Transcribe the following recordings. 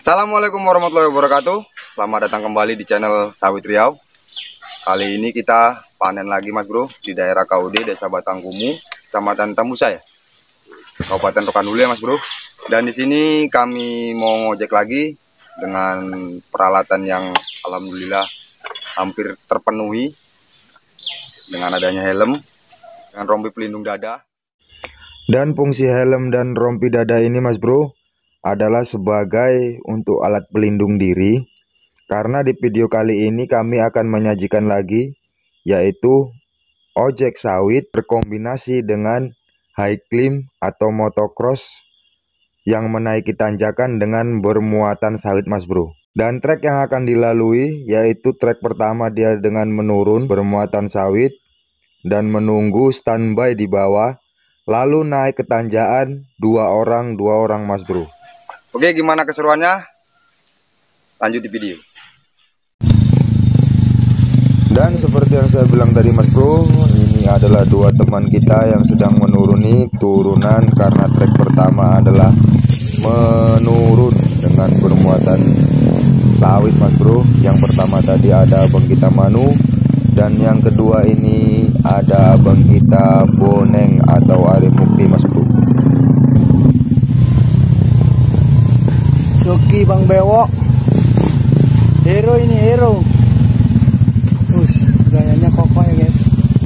Assalamualaikum warahmatullahi wabarakatuh. Selamat datang kembali di channel Sawit Riau. Kali ini kita panen lagi Mas Bro di daerah KUD Desa Batangkumu, Kecamatan Tambusa ya, Kabupaten Rokan Hulu ya Mas Bro. Dan di sini kami mau ngojek lagi dengan peralatan yang alhamdulillah hampir terpenuhi dengan adanya helm dengan rompi pelindung dada. Dan fungsi helm dan rompi dada ini Mas Bro adalah sebagai untuk alat pelindung diri, karena di video kali ini kami akan menyajikan lagi yaitu ojek sawit berkombinasi dengan high climb atau motocross yang menaiki tanjakan dengan bermuatan sawit Mas Bro. Dan trek yang akan dilalui yaitu trek pertama dia dengan menurun bermuatan sawit dan menunggu standby di bawah, lalu naik ke tanjakan dua orang Mas Bro. Oke, gimana keseruannya? Lanjut di video. Dan seperti yang saya bilang tadi Mas Bro, ini adalah dua teman kita yang sedang menuruni turunan, karena trek pertama adalah menurun dengan bermuatan sawit Mas Bro. Yang pertama tadi ada Abang kita Manu, dan yang kedua ini ada Abang kita Boneng atau Arif Mukti Mas Bro. Joki Bang Bewok, hero ini hero. Gayanya kokoh ya guys.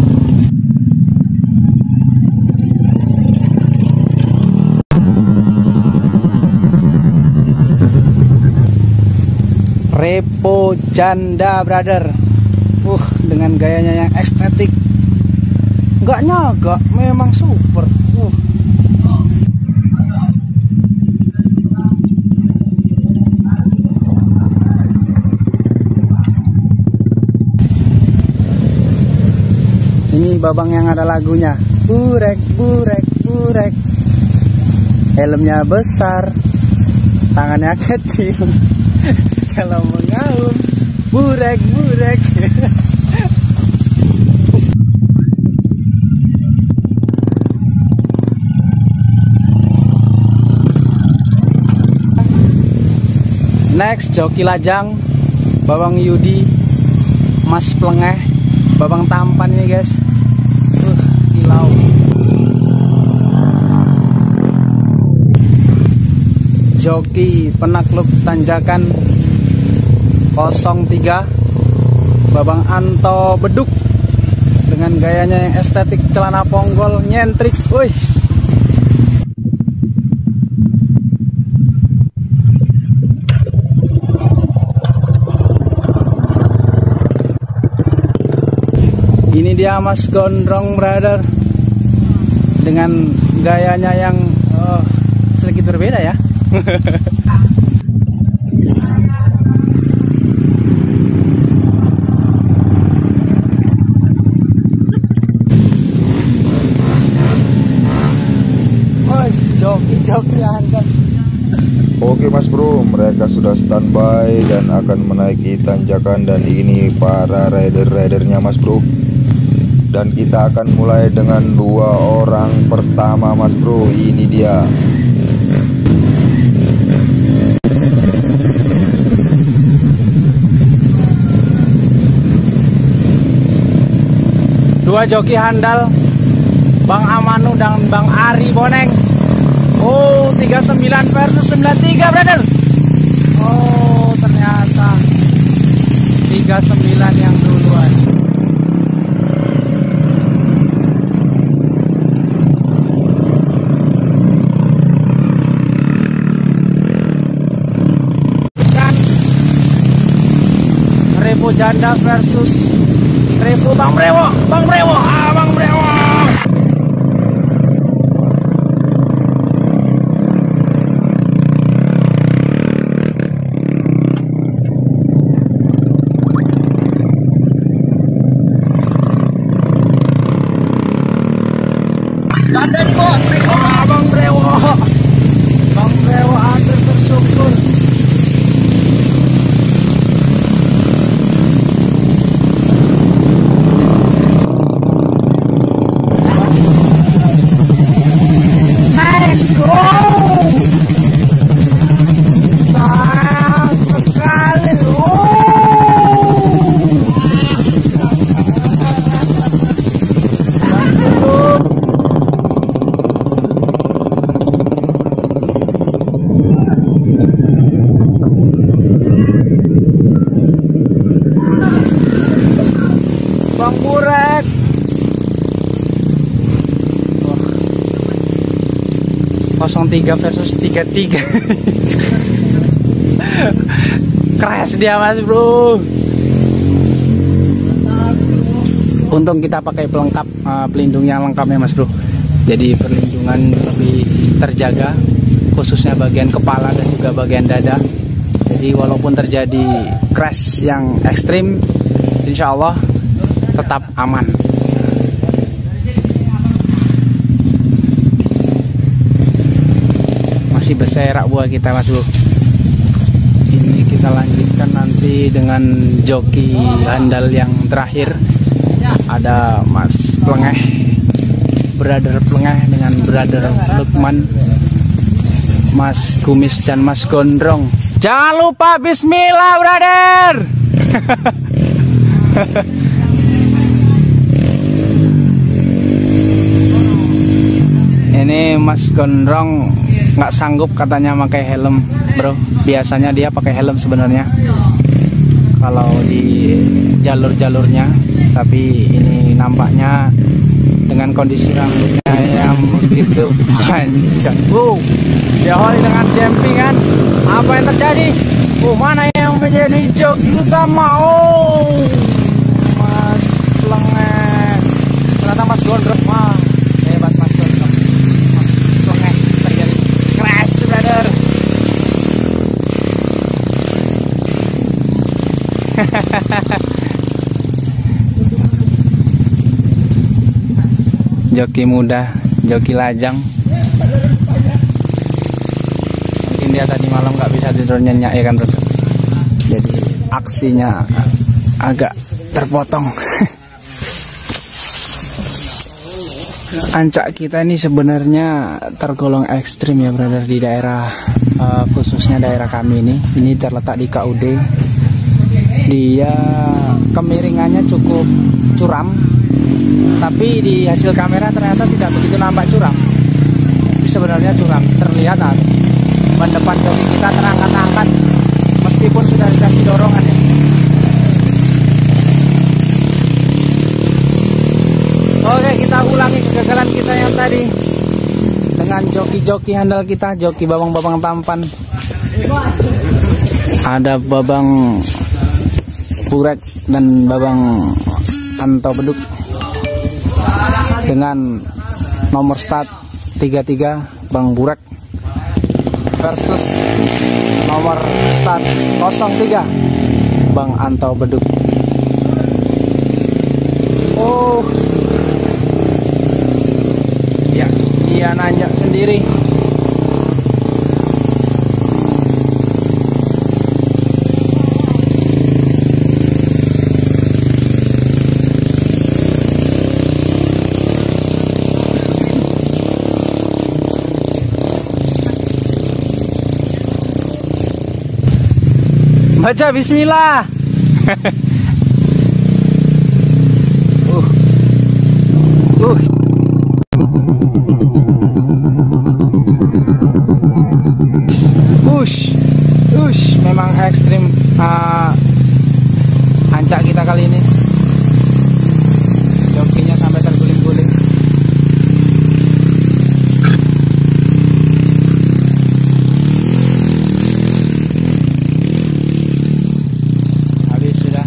Repo Janda brother. Dengan gayanya yang estetik. Nggak nyagak, memang super. Ini babang yang ada lagunya, burek burek burek. Helmnya besar, tangannya kecil. Kalau mengaum, burek burek. Next, joki lajang, babang Yudi, Mas Plengeh, babang tampan ini guys. Kilau. Joki penakluk tanjakan 03, babang Anto Beduk dengan gayanya yang estetik, celana ponggol nyentrik. Ini dia Mas Gondrong brother dengan gayanya yang sedikit berbeda ya. Joki angkat. Oke Mas Bro, mereka sudah standby dan akan menaiki tanjakan, dan ini para rider-ridernya Mas Bro. Dan kita akan mulai dengan dua orang pertama Mas Bro. Ini dia. Dua joki handal, Bang Amanu dan Bang Ari Boneng. 39 versus 93 brother. Ternyata 39 yang duluan. Repo Janda versus Repo Bang Brewo. Bang Brewo. Bang Brewo. Janda di bawah. Bang Brewo. Bang Brewo hampir tersungkur. 03 versus 33. Crash dia mas bro. Untung kita pakai pelengkap, pelindung yang lengkap ya mas bro. Jadi perlindungan lebih terjaga, khususnya bagian kepala dan juga bagian dada. Jadi walaupun terjadi crash yang ekstrim, insya Allah tetap aman. Masih berserak buah kita mas bro. Ini kita lanjutkan nanti dengan joki handal yang terakhir. Ada Mas Plengeh, Brother Plengeh dengan Brother Lukman, Mas Kumis dan Mas Gondrong. Jangan lupa bismillah brother. Ini Mas Gondrong nggak sanggup katanya pakai helm bro. Biasanya dia pakai helm sebenarnya kalau di jalur-jalurnya, tapi ini nampaknya dengan kondisi rambutnya yang begitu panjang. Diawali dengan jumping kan. Apa yang terjadi? Mana yang menjadi joki utama? Mas Plengeh. Ternyata Mas Gondrong. Wah, hebat Mas Gondrong. Mas Plengeh terjadi crash brother. Joki muda, joki lajang. Mungkin dia tadi malam nggak bisa tidur nyenyak ya kan bro. Jadi aksinya agak terpotong. Ancak kita ini sebenarnya tergolong ekstrim ya brother di daerah, khususnya daerah kami ini. Ini terletak di KUD. Dia kemiringannya cukup curam, tapi di hasil kamera ternyata tidak begitu nampak curam. Tapi sebenarnya curam, terlihat ban depan joki kita terangkat-angkat meskipun sudah dikasih dorongan ya. Oke, kita ulangi kegagalan kita yang tadi dengan joki-joki handal kita, joki babang-babang tampan. Ada babang Burek dan babang Anto Beduk dengan nomor start 33 Bang Burek versus nomor start 03 Bang Anto Beduk. Ya, dia nanjak sendiri. Baca bismillah. Memang ekstrim ancak kita kali ini. Jokinya sampai terguling-guling. Habis sudah.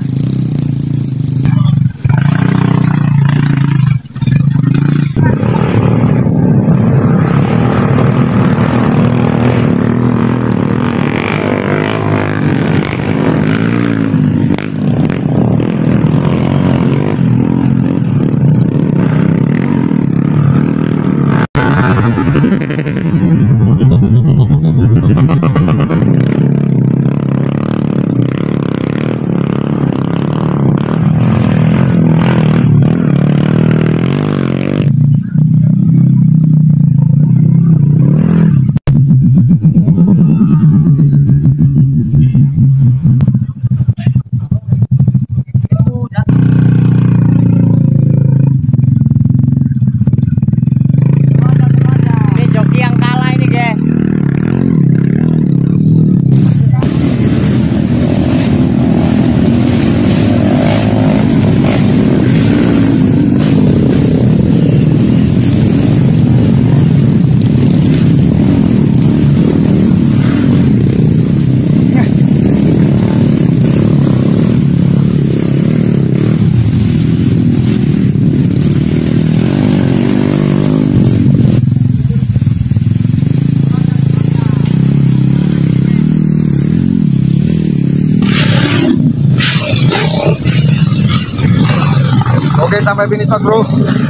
sampai finish mas bro.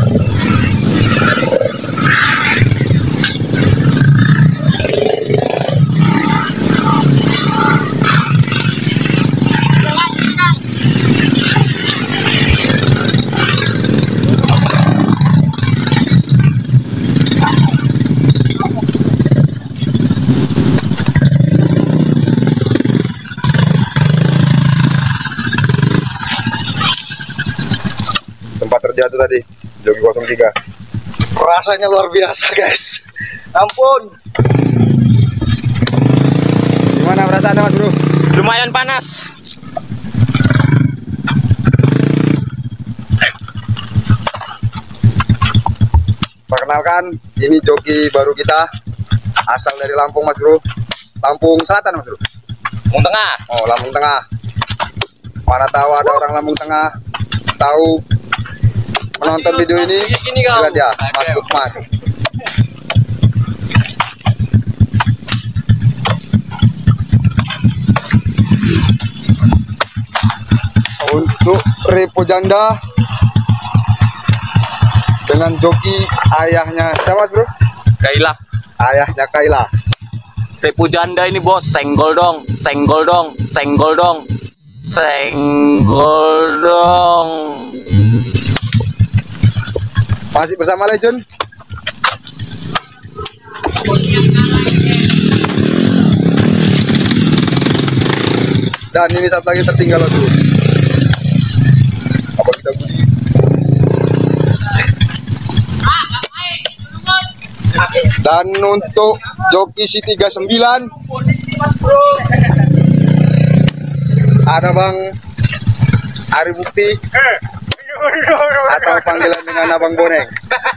Sempat terjatuh tadi joki 03. Rasanya luar biasa guys. Ampun. Gimana perasaannya mas bro? Lumayan panas. Perkenalkan, ini joki baru kita, asal dari Lampung mas bro. Lampung Selatan mas bro. Lampung Tengah. Oh Lampung Tengah. Mana tahu ada orang Lampung Tengah tahu menonton video ini, lihat ya Mas Lukman. Untuk repo janda dengan joki ayahnya siapa mas bro? Kaila. Ayahnya Kaila. Repu janda ini bos, senggol dong, senggol dong, senggol dong, senggol dong. Masih bersama Legend. Dan ini satu lagi tertinggal dulu. Apa kita budi? Dan untuk joki si 39 ada Bang Ari Bukti atau panggilan dengan Abang Boneng.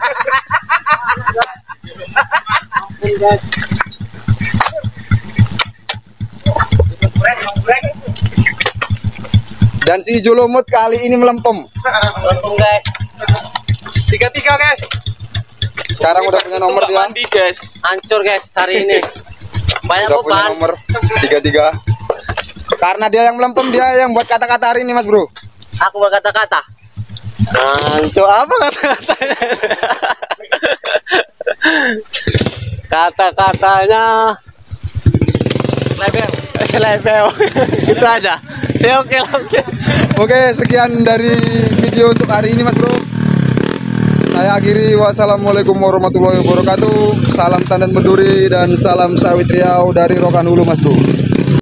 Dan si Julumut kali ini melempem. Melempem guys. 3-3 guys. Sekarang udah punya nomor dia. Mandi guys. Hancur guys hari ini. Banyak Udah punya beban. nomor 33. Karena dia yang melempem, dia yang buat kata-kata hari ini mas bro. Aku berkata-kata. Hancur apa kata-katanya? Kata-katanya lebel. Gitu aja. Ya, oke. Oke, sekian dari video untuk hari ini mas bro. Saya akhiri, wassalamualaikum warahmatullahi wabarakatuh. Salam tandan berduri dan salam sawit Riau dari Rokan Hulu mas bro.